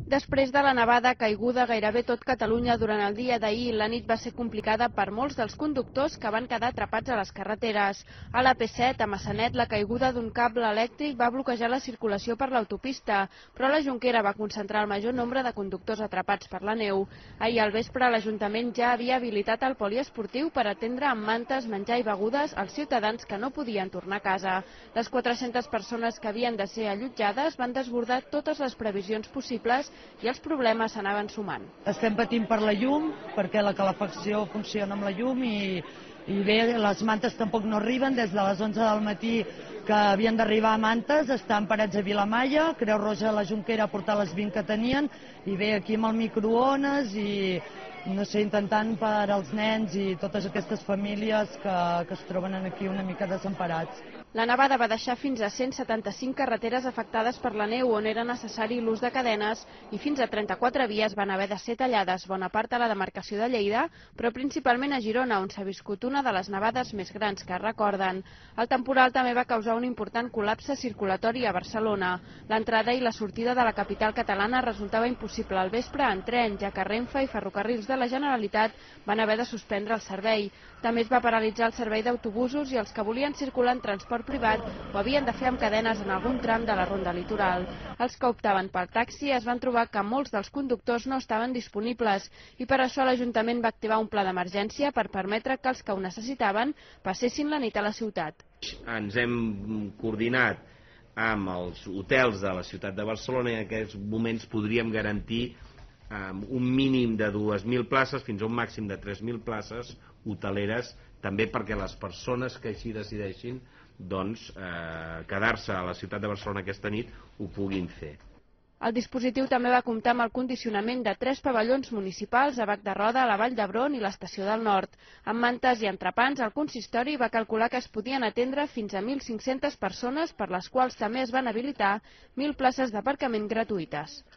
Després de la nevada caiguda gairebé tot Catalunya durant el dia d'ahir, la nit va ser complicada per molts dels conductors que van quedar atrapats a les carreteres. A la P7, a Massanet, la caiguda d'un cable elèctric va bloquejar la circulació per l'autopista, però la Jonquera va concentrar el major nombre de conductors atrapats per la neu. Ahir al vespre, l'Ajuntament ja havia habilitat el poliesportiu per atendre amb mantes, menjar i begudes als ciutadans que no podien tornar a casa. Les 400 persones que havien de ser allotjades van desbordar totes les previsions possibles i els problemes s'anaven sumant. Estem patint per la llum, perquè la calefacció funciona amb la llum i bé, les mantes tampoc no arriben. Des de les 11 del matí que havien d'arribar mantes, estan parats a Vilamalla, Creu Roja a la Jonquera a portar les 20 que tenien, i bé, aquí amb el microones i no sé, intentant per als nens i totes aquestes famílies que es troben aquí una mica desemparats. La nevada va deixar fins a 175 carreteres afectades per la neu on era necessari l'ús de cadenes i fins a 34 vies van haver de ser tallades, bona part a la demarcació de Lleida, però principalment a Girona, on s'ha viscut una de les nevades més grans que es recorden. El temporal també va causar un important col·lapse circulatori a Barcelona. L'entrada i la sortida de la capital catalana resultava impossible al vespre en tren, ja que Renfe i Ferrocarrils de la Generalitat van haver de suspendre el servei. També es va paralitzar el servei d'autobusos i els que volien circular en transport privat ho havien de fer amb cadenes en algun tram de la ronda litoral. Els que optaven pel taxi es van trobar que molts dels conductors no estaven disponibles i per això l'Ajuntament va activar un pla d'emergència per permetre que els que ho necessitaven passessin la nit a la ciutat. Ens hem coordinat amb els hotels de la ciutat de Barcelona i en aquests moments podríem garantir un mínim de 2.000 places fins a un màxim de 3.000 places hoteleres, també perquè les persones que així decideixin quedar-se a la ciutat de Barcelona aquesta nit ho puguin fer. El dispositiu també va comptar amb el condicionament de 3 pavellons municipals a Bac de Roda, a la Vall d'Hebron i l'Estació del Nord. Amb mantes i entrepans, el consistori va calcular que es podien atendre fins a 1.500 persones, per les quals també es van habilitar 1.000 places d'aparcament gratuïtes.